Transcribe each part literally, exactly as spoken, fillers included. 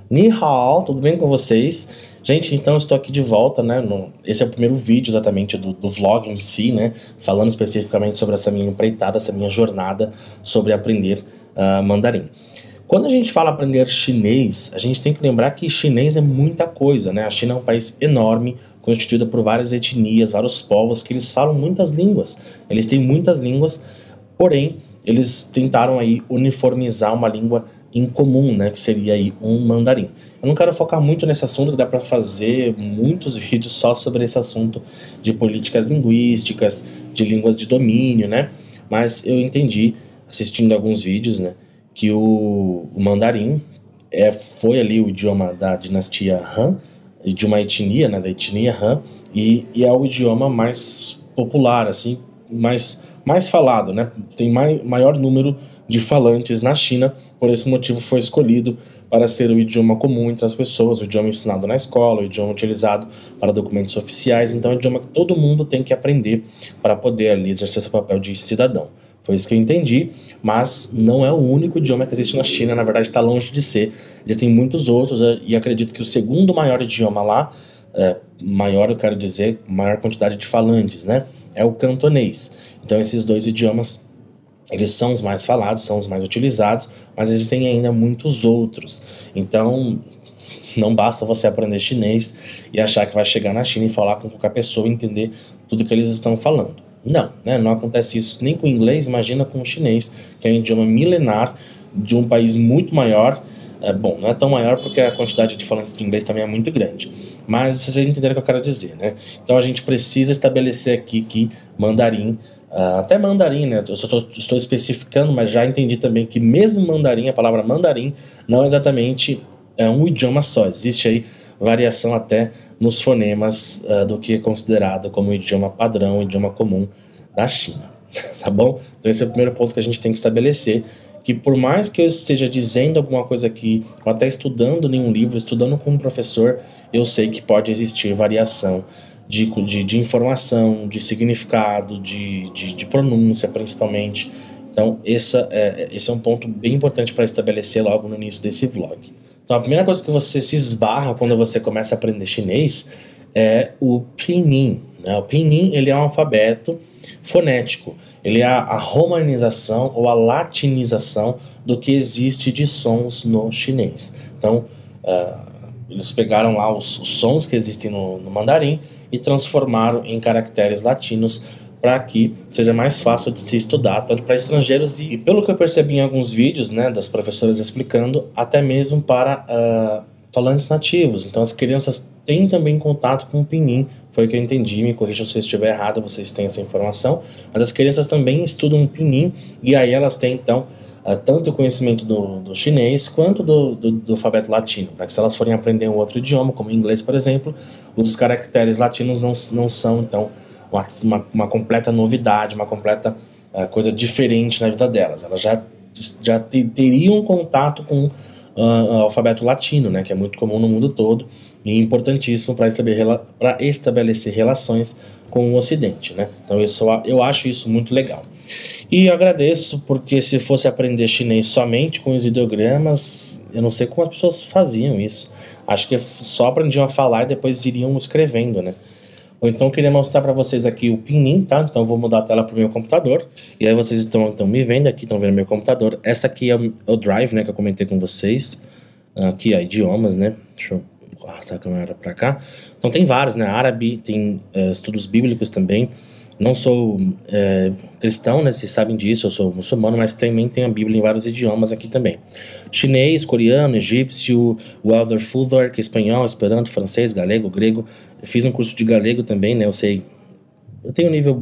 Ni hao, tudo bem com vocês? Gente, então eu estou aqui de volta, né? No, esse é o primeiro vídeo exatamente do, do vlog em si, né? Falando especificamente sobre essa minha empreitada, essa minha jornada sobre aprender uh, mandarim. Quando a gente fala aprender chinês, a gente tem que lembrar que chinês é muita coisa, né? A China é um país enorme, constituído por várias etnias, vários povos, que eles falam muitas línguas. Eles têm muitas línguas, porém, eles tentaram aí uniformizar uma língua em comum, né, que seria aí um mandarim. Eu não quero focar muito nesse assunto, que dá para fazer muitos vídeos só sobre esse assunto de políticas linguísticas, de línguas de domínio, né, mas eu entendi, assistindo alguns vídeos, né, que o, o mandarim é, foi ali o idioma da dinastia Han, de uma etnia, né, da etnia Han, e, e é o idioma mais popular, assim, mais, mais falado, né, tem mai, maior número de falantes na China, por esse motivo foi escolhido para ser o idioma comum entre as pessoas, o idioma ensinado na escola, o idioma utilizado para documentos oficiais, então é um idioma que todo mundo tem que aprender para poder ali exercer seu papel de cidadão. Foi isso que eu entendi, mas não é o único idioma que existe na China, na verdade está longe de ser, existem muitos outros, e acredito que o segundo maior idioma lá, é, maior eu quero dizer, maior quantidade de falantes, né, é o cantonês. Então esses dois idiomas, eles são os mais falados, são os mais utilizados, mas existem ainda muitos outros. Então, não basta você aprender chinês e achar que vai chegar na China e falar com qualquer pessoa e entender tudo que eles estão falando. Não, né? Não acontece isso nem com o inglês, imagina com o chinês, que é um idioma milenar de um país muito maior. É, bom, não é tão maior porque a quantidade de falantes de inglês também é muito grande. Mas vocês entenderam o que eu quero dizer, né? Então a gente precisa estabelecer aqui que mandarim, Uh, até mandarim, né? Eu só estou, estou especificando, mas já entendi também que mesmo mandarim, a palavra mandarim, não é exatamente é um idioma só. Existe aí variação até nos fonemas uh, do que é considerado como idioma padrão, idioma comum da China. Tá bom? Então esse é o primeiro ponto que a gente tem que estabelecer, que por mais que eu esteja dizendo alguma coisa aqui, ou até estudando em um livro, estudando com um professor, eu sei que pode existir variação De, de, de informação, de significado, de, de, de pronúncia principalmente. Então essa é, esse é um ponto bem importante para estabelecer logo no início desse vlog. Então a primeira coisa que você se esbarra quando você começa a aprender chinês é o pinyin, né? O pinyin, ele é um alfabeto fonético, ele é a, a romanização ou a latinização do que existe de sons no chinês. Então uh, eles pegaram lá os, os sons que existem no, no mandarim e transformaram em caracteres latinos para que seja mais fácil de se estudar, tanto para estrangeiros e, pelo que eu percebi em alguns vídeos, né, das professoras explicando, até mesmo para uh, falantes nativos. Então as crianças têm também contato com o pinyin, foi o que eu entendi, me corrijam se eu estiver errado, vocês têm essa informação, mas as crianças também estudam pinyin e aí elas têm então Uh, tanto o conhecimento do, do chinês quanto do, do, do alfabeto latino, para que se elas forem aprender um outro idioma, como o inglês, por exemplo, os caracteres latinos não, não são, então, uma, uma, uma completa novidade, uma completa uh, coisa diferente na vida delas. Elas já, já te, teriam contato com uh, o alfabeto latino, né, que é muito comum no mundo todo e importantíssimo para estabelecer, estabelecer relações com o Ocidente, né? Então isso, eu acho isso muito legal. E eu agradeço, porque se fosse aprender chinês somente com os ideogramas, eu não sei como as pessoas faziam isso. Acho que só aprendiam a falar e depois iriam escrevendo, né? Ou então eu queria mostrar para vocês aqui o pinyin, tá? Então eu vou mudar a tela para o meu computador. E aí vocês estão, estão me vendo aqui, estão vendo meu computador. Essa aqui é o, é o Drive, né, que eu comentei com vocês. Aqui, ó, idiomas, né? Deixa eu arrastar a câmera para cá. Então tem vários, né? Árabe, tem uh, estudos bíblicos também. Não sou é, cristão, né? Vocês sabem disso, eu sou muçulmano, mas também tenho a Bíblia em vários idiomas aqui também. Chinês, coreano, egípcio, Waldorf, Fuller, que é espanhol, esperanto, francês, galego, grego. Eu fiz um curso de galego também, né? Eu sei, eu tenho nível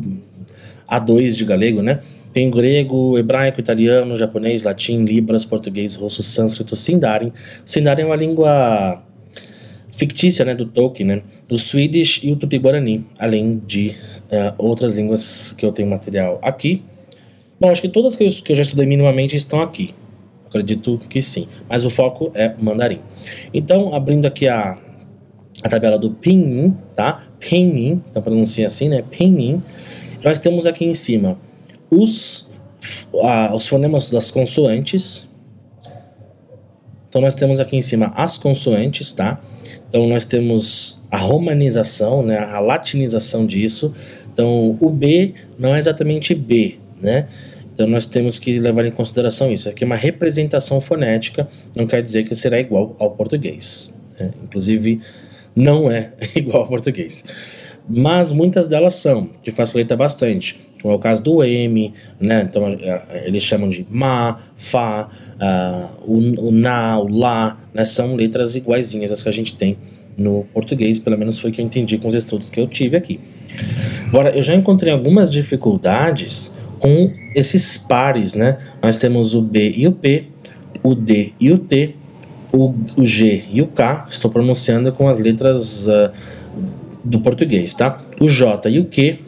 A dois de galego, né? Tenho grego, hebraico, italiano, japonês, latim, libras, português, russo, sânscrito, sindarin. Sindarin é uma língua fictícia, né, do Tolkien, né, o Swedish e o Tupi-Guarani, além de uh, outras línguas que eu tenho material aqui. Bom, acho que todas que eu, que eu já estudei minimamente estão aqui, acredito que sim, mas o foco é o mandarim. Então, abrindo aqui a, a tabela do pinyin, tá, pinyin, então pronuncia assim, né, pinyin, nós temos aqui em cima os, uh, os fonemas das consoantes, Então nós temos aqui em cima as consoantes, tá? Então nós temos a romanização, né, a latinização disso. Então o B não é exatamente B, né? Então nós temos que levar em consideração isso. Aqui é uma representação fonética, não quer dizer que será igual ao português, né? Inclusive não é igual ao português. Mas muitas delas são, que facilita bastante. Como é o caso do M, né? Então eles chamam de Ma, Fá, uh, o, o Na, o Lá, né? São letras iguaizinhas às que a gente tem no português, pelo menos foi o que eu entendi com os estudos que eu tive aqui. Agora, eu já encontrei algumas dificuldades com esses pares, né? Nós temos o B e o P, o D e o T, o, o G e o K, estou pronunciando com as letras uh, do português, tá? O J e o Q,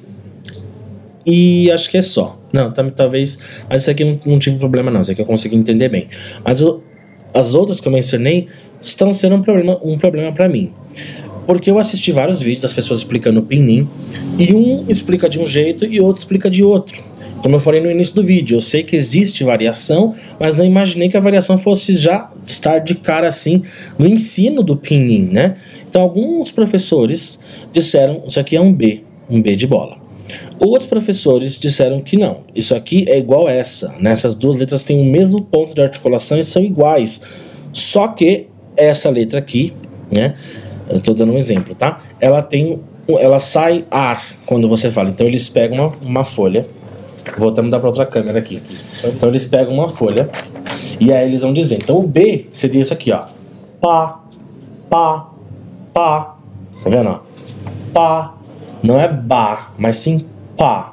e acho que é só. Não, talvez, mas isso aqui não, não tive problema não, isso aqui eu consegui entender bem. Mas o, as outras que eu mencionei estão sendo um problema, um problema para mim. Porque eu assisti vários vídeos das pessoas explicando o pinyin, e um explica de um jeito e outro explica de outro. Como eu falei no início do vídeo, eu sei que existe variação, mas não imaginei que a variação fosse já estar de cara assim no ensino do pinyin, né? Então alguns professores disseram, isso aqui é um B, um B de bola. Outros professores disseram que não, isso aqui é igual a essa, né? Essas duas letras têm o mesmo ponto de articulação e são iguais. Só que essa letra aqui, né? Eu estou dando um exemplo, tá? Ela tem, ela sai ar quando você fala. Então eles pegam uma, uma folha, voltamos a dar para outra câmera aqui. Então eles pegam uma folha e aí eles vão dizer. Então o B seria isso aqui, ó. Pá, pá, pá. Tá vendo, ó? Pá. Não é ba, mas sim pá.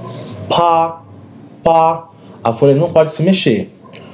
Pá, pá. A folha não pode se mexer.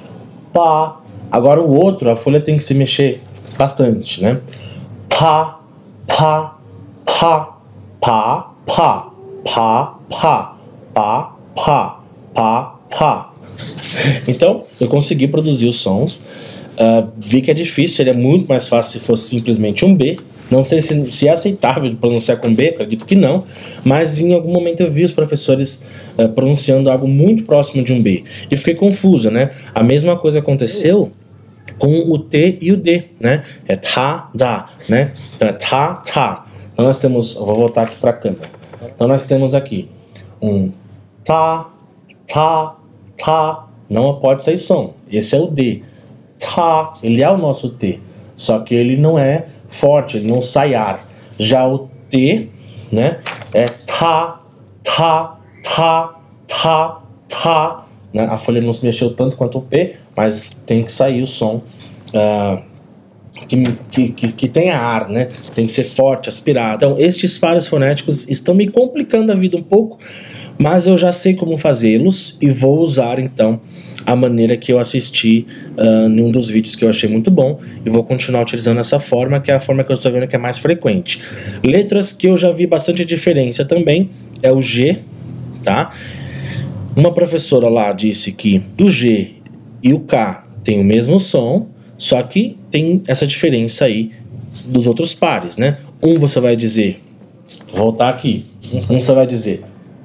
Pá. Agora o outro, a folha tem que se mexer bastante, né? Pá, pá, pá, pá, pá, pá, pá, pá, pá, pá, pá. Então, eu consegui produzir os sons. Uh, vi que é difícil, seria muito mais fácil se fosse simplesmente um B. Não sei se, se é aceitável pronunciar com B, acredito que não. Mas em algum momento eu vi os professores uh, pronunciando algo muito próximo de um B. E fiquei confuso, né? A mesma coisa aconteceu com o T e o D, né? É tá, dá, né? Então é tá, tá. Então nós temos, eu vou voltar aqui para a câmera. Então nós temos aqui um tá, tá, tá. Não pode sair som. Esse é o D. Tá, ele é o nosso T. Só que ele não é forte, ele não sai ar. Já o T, né? É tá, tá, tá, tá, tá. Né? A folha não se mexeu tanto quanto o P, mas tem que sair o som uh, que, que, que, que tenha ar, né? Tem que ser forte, aspirado. Então, estes pares fonéticos estão me complicando a vida um pouco, mas eu já sei como fazê-los e vou usar, então, a maneira que eu assisti uh, em um dos vídeos que eu achei muito bom e vou continuar utilizando essa forma, que é a forma que eu estou vendo que é mais frequente. Letras que eu já vi bastante diferença também é o G, tá? Uma professora lá disse que o G e o K têm o mesmo som, só que tem essa diferença aí dos outros pares, né? Um você vai dizer, vou voltar aqui, um você vai dizer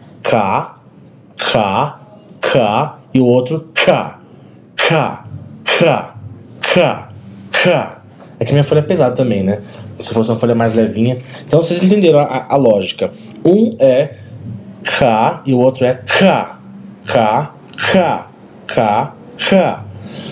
K, K, K, e o outro K, K, K, K, K. É que minha folha é pesada também, né? Se fosse uma folha mais levinha. Então vocês entenderam a, a lógica. Um é K e o outro é K. K, K, K, K.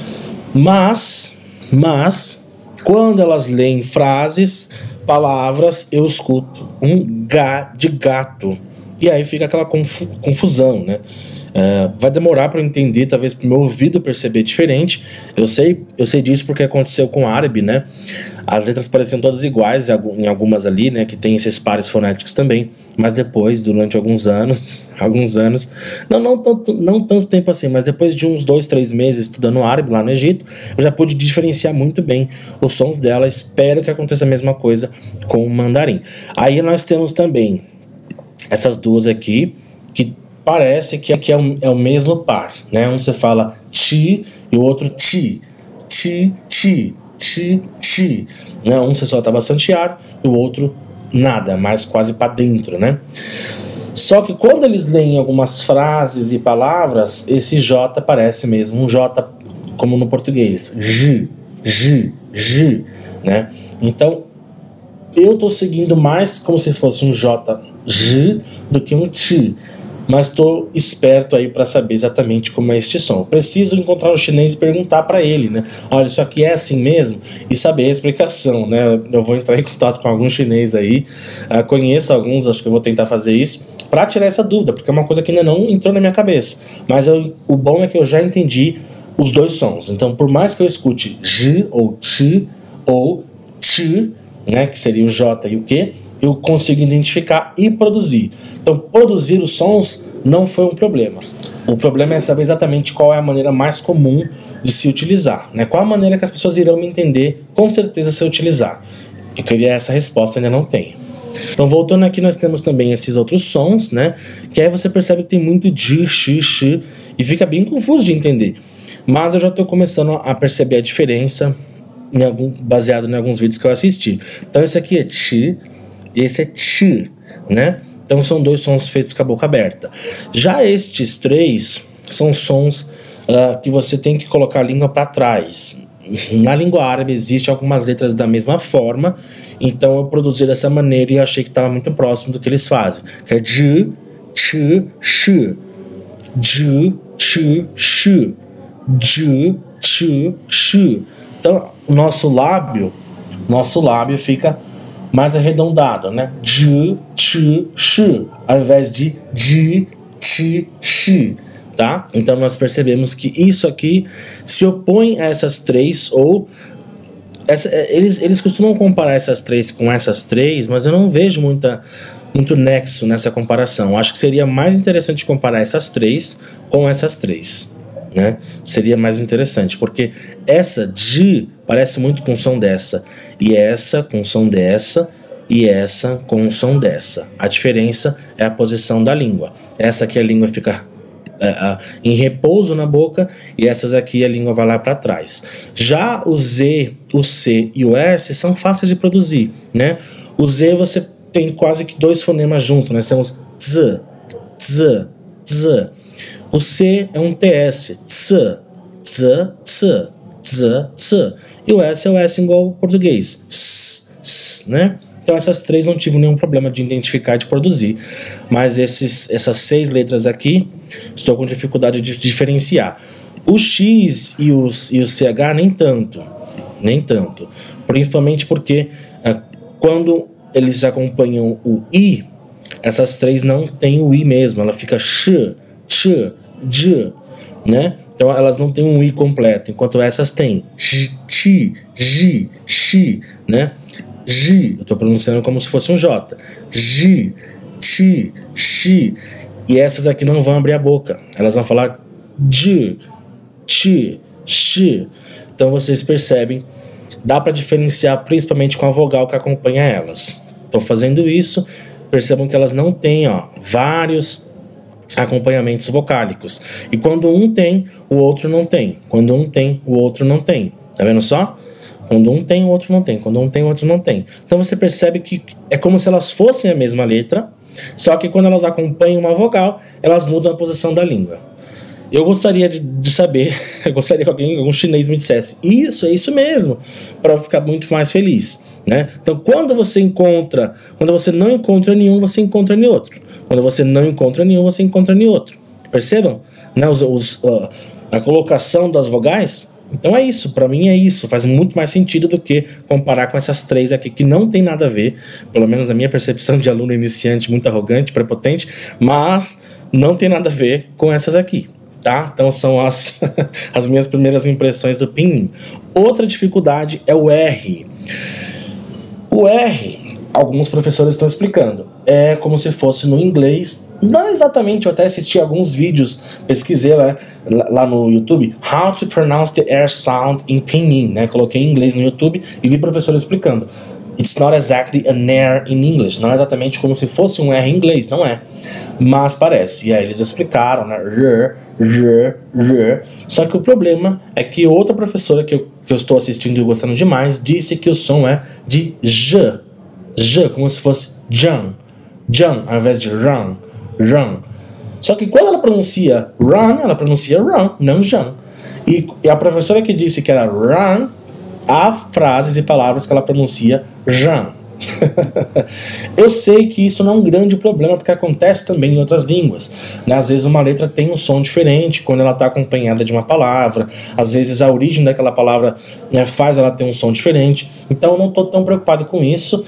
Mas, mas, quando elas leem frases, palavras, eu escuto um G de gato. E aí fica aquela confu confusão, né? Uh, vai demorar para eu entender, talvez para o meu ouvido perceber diferente. Eu sei, eu sei disso porque aconteceu com o árabe, né? As letras pareciam todas iguais em algumas ali, né? Que tem esses pares fonéticos também. Mas depois, durante alguns anos, alguns anos, não, não, tanto, não tanto tempo assim, mas depois de uns dois, três meses estudando árabe lá no Egito, eu já pude diferenciar muito bem os sons dela. Espero que aconteça a mesma coisa com o mandarim. Aí nós temos também essas duas aqui, que parece que aqui é o, é o mesmo par, né? Um você fala ti e o outro ti, ti, ti, ti, ti, né? Um você solta bastante ar e o outro nada, mais quase para dentro, né? Só que quando eles leem algumas frases e palavras, esse J parece mesmo um J como no português, J, j, j, né? Então, eu tô seguindo mais como se fosse um J, j, do que um t. Mas estou esperto aí para saber exatamente como é este som. Preciso encontrar o chinês e perguntar para ele, né? Olha, isso aqui é assim mesmo? E saber a explicação, né? Eu vou entrar em contato com algum chinês aí, uh, conheço alguns, acho que eu vou tentar fazer isso, para tirar essa dúvida, porque é uma coisa que ainda não entrou na minha cabeça. Mas eu, o bom é que eu já entendi os dois sons. Então, por mais que eu escute j ou t ou t, né, que seria o J e o Q, eu consigo identificar e produzir. Então, produzir os sons não foi um problema. O problema é saber exatamente qual é a maneira mais comum de se utilizar, né? Qual a maneira que as pessoas irão me entender, com certeza, se eu utilizar. Eu queria essa resposta, ainda não tenho. Então, voltando aqui, nós temos também esses outros sons, né? Que aí você percebe que tem muito de, x, x, e fica bem confuso de entender. Mas eu já estou começando a perceber a diferença em algum, baseado em alguns vídeos que eu assisti. Então, esse aqui é ti, e esse é ti, né? Então são dois sons feitos com a boca aberta. Já estes três são sons uh, que você tem que colocar a língua para trás. Na língua árabe existem algumas letras da mesma forma, então eu produzi dessa maneira e achei que estava muito próximo do que eles fazem. Que é j, ch, sh, j, ch, sh, j, ch, sh. Então o nosso lábio, nosso lábio fica mais arredondado, né? J, ch, sh, ao invés de j, ch, sh, tá? Então nós percebemos que isso aqui se opõe a essas três, ou essa, eles, eles costumam comparar essas três com essas três, mas eu não vejo muita, muito nexo nessa comparação. Acho que seria mais interessante comparar essas três com essas três, né? Seria mais interessante, porque essa j parece muito com o som dessa, e essa com o som dessa, e essa com o som dessa. A diferença é a posição da língua. Essa aqui a língua fica é, é, em repouso na boca, e essas aqui a língua vai lá para trás. Já o Z, o C e o S são fáceis de produzir, né? O Z você tem quase que dois fonemas juntos. Nós temos z, z, z. O C é um T S, ts, ts, ts, ts, ts. E o S é o S igual ao português, s, s, né? Então essas três não tive nenhum problema de identificar e de produzir. Mas esses, essas seis letras aqui, estou com dificuldade de diferenciar. O X e, os, e o C H nem tanto, nem tanto. Principalmente porque ah, quando eles acompanham o I, essas três não tem o I mesmo, ela fica sh, ch, j, né? Então elas não têm um I completo, enquanto essas têm j, ti, j, x, né? J, eu estou pronunciando como se fosse um J. J, ti, x. E essas aqui não vão abrir a boca, elas vão falar j, ti, x. Então vocês percebem, dá para diferenciar principalmente com a vogal que acompanha elas. Estou fazendo isso, percebam que elas não têm, ó, vários acompanhamentos vocálicos. E quando um tem, o outro não tem. Quando um tem, o outro não tem. Tá vendo só? Quando um tem, o outro não tem. Quando um tem, o outro não tem. Então você percebe que é como se elas fossem a mesma letra, só que quando elas acompanham uma vogal, elas mudam a posição da língua. Eu gostaria de, de saber, eu gostaria que alguém, algum chinês me dissesse, isso, é isso mesmo, para eu ficar muito mais feliz, né? Então quando você encontra, quando você não encontra nenhum, você encontra em outro. Quando você não encontra nenhum, você encontra em outro. Percebam? Né? Os, os, uh, a colocação das vogais. Então é isso, para mim é isso, faz muito mais sentido do que comparar com essas três aqui, que não tem nada a ver, pelo menos na minha percepção de aluno iniciante, muito arrogante, prepotente, mas não tem nada a ver com essas aqui, tá? Então são as, as minhas primeiras impressões do pinyin. Outra dificuldade é o R. O R, alguns professores estão explicando, é como se fosse no inglês. Não exatamente, eu até assisti alguns vídeos, pesquisei lá, lá no YouTube, How to Pronounce the R Sound in Pinyin, né? Coloquei em inglês no YouTube e vi professor explicando. It's not exactly an R in English, não é exatamente como se fosse um R em inglês, não é. Mas parece, e aí eles explicaram, né? R, R, R. Só que o problema é que outra professora que eu, que eu estou assistindo e gostando demais disse que o som é de J, J, como se fosse Jan, Jan, ao invés de Run. Run. Só que quando ela pronuncia run, ela pronuncia run, não Jan. E, e a professora que disse que era run, há frases e palavras que ela pronuncia Jean. Eu sei que isso não é um grande problema, porque acontece também em outras línguas, né? Às vezes uma letra tem um som diferente quando ela está acompanhada de uma palavra, às vezes a origem daquela palavra, né, faz ela ter um som diferente. Então eu não estou tão preocupado com isso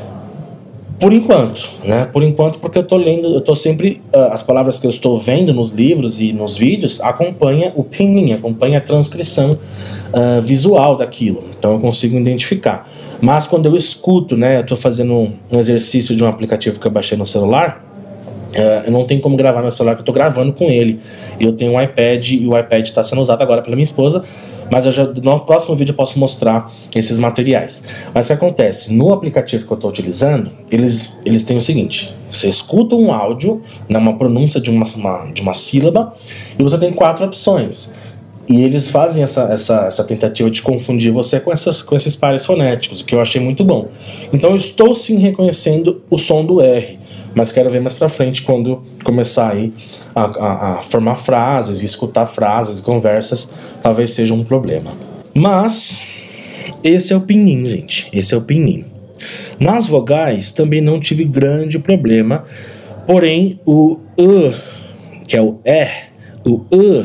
por enquanto, né? Por enquanto, porque eu estou lendo, eu estou sempre, uh, as palavras que eu estou vendo nos livros e nos vídeos acompanha o pinyin, acompanha a transcrição uh, visual daquilo, então eu consigo identificar. Mas quando eu escuto, né, eu estou fazendo um exercício de um aplicativo que eu baixei no celular, uh, eu não tenho como gravar no celular, que eu estou gravando com ele. Eu tenho um iPad e o iPad está sendo usado agora pela minha esposa, mas eu já, no próximo vídeo eu posso mostrar esses materiais. Mas o que acontece? No aplicativo que eu estou utilizando, eles, eles têm o seguinte: você escuta um áudio, né, uma pronúncia de uma, uma, de uma sílaba, e você tem quatro opções. E eles fazem essa, essa, essa tentativa de confundir você com, essas, com esses pares fonéticos, o que eu achei muito bom. Então eu estou sim reconhecendo o som do R, mas quero ver mais pra frente, quando começar aí a, a, a formar frases e escutar frases e conversas, talvez seja um problema. Mas esse é o pinyin, gente, esse é o pinyin. Nas vogais também não tive grande problema, porém o U, que é o E, o U,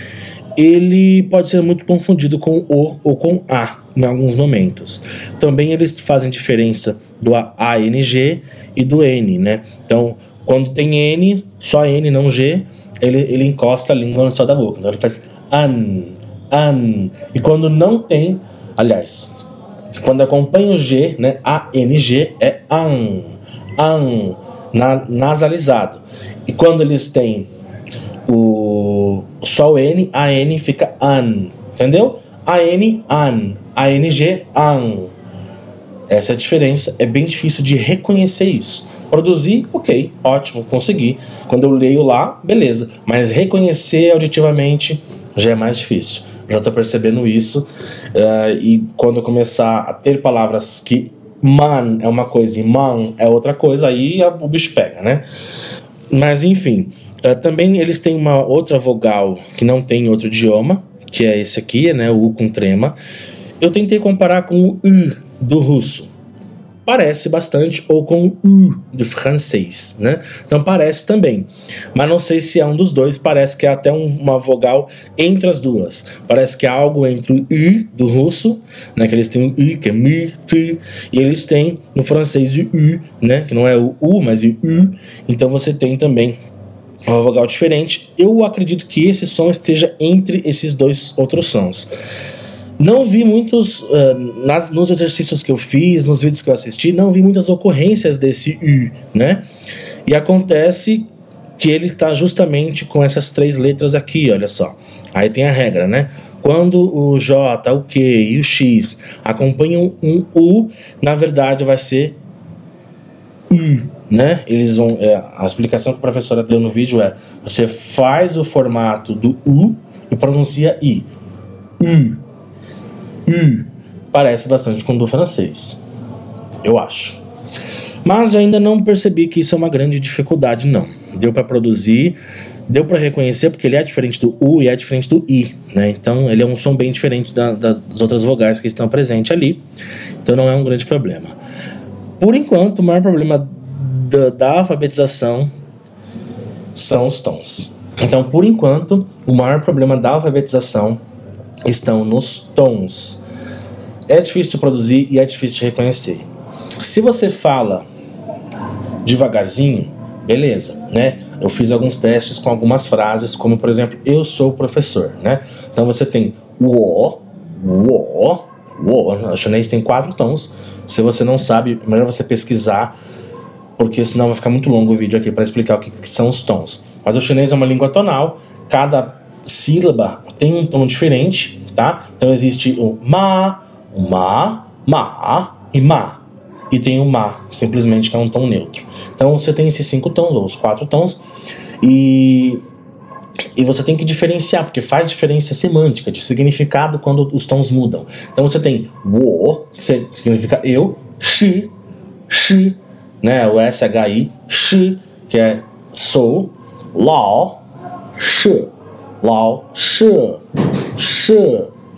ele pode ser muito confundido com O ou com A em alguns momentos. Também eles fazem diferença do A N G e do N, né? Então, quando tem N, só N, não G, ele, ele encosta a língua no céu da boca. Então ele faz an, an. E quando não tem, aliás, quando acompanha o G, né, A N G, é an, an, na, nasalizado. E quando eles têm o só o N, A N fica an, entendeu? A N, an, A N G, an. Essa é a diferença, é bem difícil de reconhecer isso. Produzir, ok, ótimo, consegui. Quando eu leio lá, beleza. Mas reconhecer auditivamente já é mais difícil. Já tô percebendo isso. Uh, e quando eu começar a ter palavras que man é uma coisa e man é outra coisa, aí o bicho pega, né? Mas enfim, uh, também eles têm uma outra vogal que não tem em outro idioma, que é esse aqui, né, o U com trema. Eu tentei comparar com o U do russo. Parece bastante, ou com o U do francês, né? Então parece também. Mas não sei se é um dos dois, parece que é até um, uma vogal entre as duas. Parece que é algo entre o U do russo, né? Que eles têm o U, que é mi, tu, e eles têm no francês o U, né? Que não é o U, mas o U. Então você tem também uma vogal diferente. Eu acredito que esse som esteja entre esses dois outros sons. Não vi muitos, uh, nas, nos exercícios que eu fiz, nos vídeos que eu assisti, não vi muitas ocorrências desse U, né? E acontece que ele está justamente com essas três letras aqui, olha só. Aí tem a regra, né? Quando o J, o Q e o X acompanham um U, na verdade vai ser U, né? Eles vão, é, a explicação que a professora deu no vídeo é: você faz o formato do U e pronuncia I. U. U. Parece bastante com o do francês, eu acho. Mas eu ainda não percebi que isso é uma grande dificuldade, não. Deu para produzir, deu para reconhecer, porque ele é diferente do U e é diferente do I, né? Então ele é um som bem diferente da, das outras vogais que estão presentes ali. Então não é um grande problema. Por enquanto, o maior problema da, da alfabetização são os tons. Então, por enquanto, o maior problema da alfabetização estão nos tons. É difícil de produzir e é difícil de reconhecer. Se você fala devagarzinho, beleza, né? Eu fiz alguns testes com algumas frases, como por exemplo, eu sou o professor, né? Então você tem o, o, o. O chinês tem quatro tons. Se você não sabe, é melhor você pesquisar, porque senão vai ficar muito longo o vídeo aqui para explicar o que, que são os tons. Mas o chinês é uma língua tonal, cada sílaba tem um tom diferente, tá? Então existe o ma, o ma, ma e ma. E tem o ma, simplesmente, que é um tom neutro. Então você tem esses cinco tons, ou os quatro tons, e, e você tem que diferenciar, porque faz diferença semântica, de significado, quando os tons mudam. Então você tem wo, que significa eu, shi, shi, né? O S H I, shi, que é sou, lao, shi, lao, shi, shi,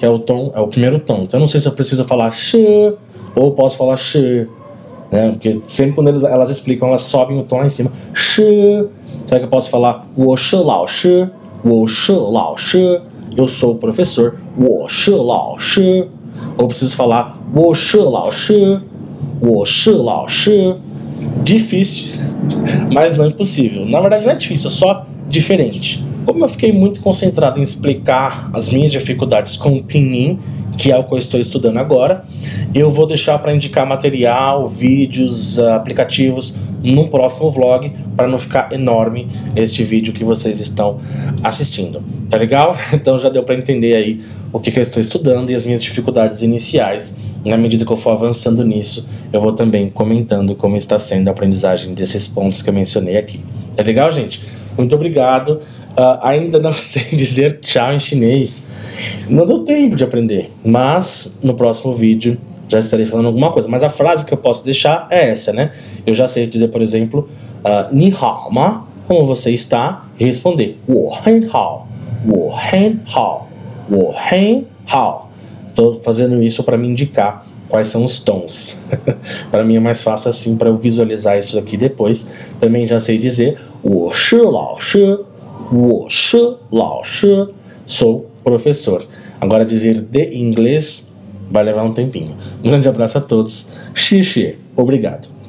que é o tom, é o primeiro tom. Então eu não sei se eu preciso falar shi ou posso falar shi, né? Porque sempre quando eles, elas explicam, elas sobem o tom lá em cima. Shi. Será que eu posso falar 我是老师 我是老师 eu sou o professor 我是老师 ou preciso falar 我是老师我是老师 difícil, mas não impossível. Na verdade não é difícil, é só diferente. Como eu fiquei muito concentrado em explicar as minhas dificuldades com o Pinyin, que é o que eu estou estudando agora, eu vou deixar para indicar material, vídeos, aplicativos num próximo vlog, para não ficar enorme este vídeo que vocês estão assistindo. Tá legal? Então já deu para entender aí o que, que eu estou estudando e as minhas dificuldades iniciais. Na medida que eu for avançando nisso, eu vou também comentando como está sendo a aprendizagem desses pontos que eu mencionei aqui. Tá legal, gente? Muito obrigado. Uh, ainda não sei dizer tchau em chinês. Não deu tempo de aprender, mas no próximo vídeo já estarei falando alguma coisa. Mas a frase que eu posso deixar é essa, né? Eu já sei dizer, por exemplo, uh, Ni hao ma? Como você está? E responder 我很好 我很好 我很好 Estou fazendo isso para me indicar quais são os tons. Para mim é mais fácil assim, para eu visualizar isso aqui depois. Também já sei dizer 我是老师我是老师 sou professor. Agora dizer de inglês vai levar um tempinho. Um grande abraço a todos. Xixi, obrigado.